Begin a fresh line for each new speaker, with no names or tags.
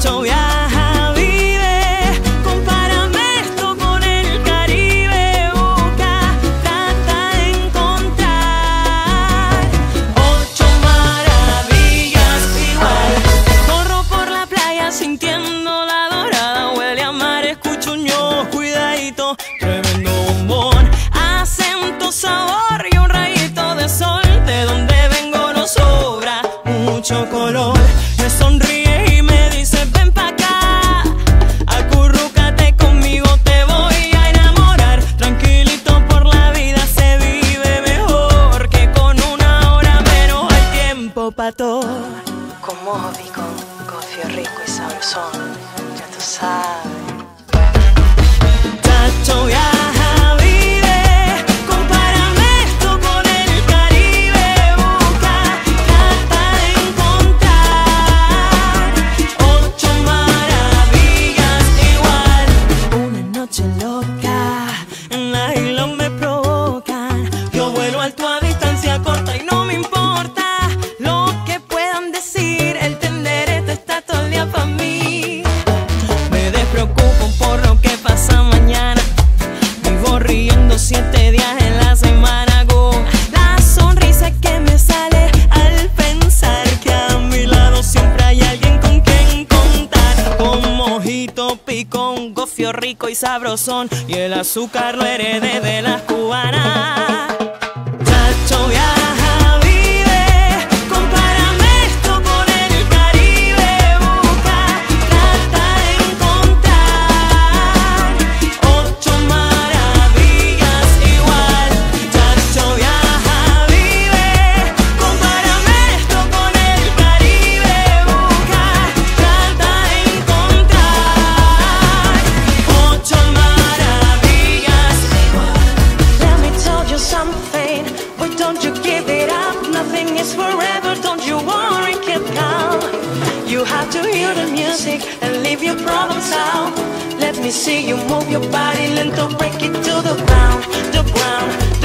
Chacho, viaja, vive, compárame esto con el Caribe. Busca, trata de encontrar 8 maravillas igual. Corro por la playa sintiendo la dorada, huele a mar, escucho un ño, cuidadito, tremendo bombón, acento, sabor y un rayito de sol. De donde vengo no sobra mucho color. Me sonríe y me dice ven pa' acá, acurrúcate conmigo, te voy a enamorar. Tranquilito por la vida se vive mejor que con una hora menos hay tiempo pa' todo.
Con Moby, con gofio rico y sabrosón, ya tú sabes.
Chacho, viaja, vive, compárame esto con el Caribe. Busca, trata de encontrar 8 maravillas igual. Una noche loca en la isla me provocan. Yo vuelo alto a distancia corta y no me importa lo que puedan decir. El tenderete está todo el día pa' mí. Me despreocupo por lo que pasa mañana. Vivo riendo 7 días en la semana con la sonrisa que me sale al pensar que a mi lado siempre hay alguien con quien contar. Con mojito, picón, gofio rico y sabrosón, y el azúcar lo heredé de las cubanas. Chacho, viaja, vive, compárame esto con el Caribe. Busca, trata de encontrar 8 maravillas igual. Chacho, viaja, vive, compárame esto con el Caribe. Busca, trata de encontrar 8 maravillas igual.
Let me tell you something, but don't you give it up. Nothing is forever, don't you worry, keep calm. You have to hear the music and leave your problems out. Let me see you move your body lento, break it to the ground, the ground.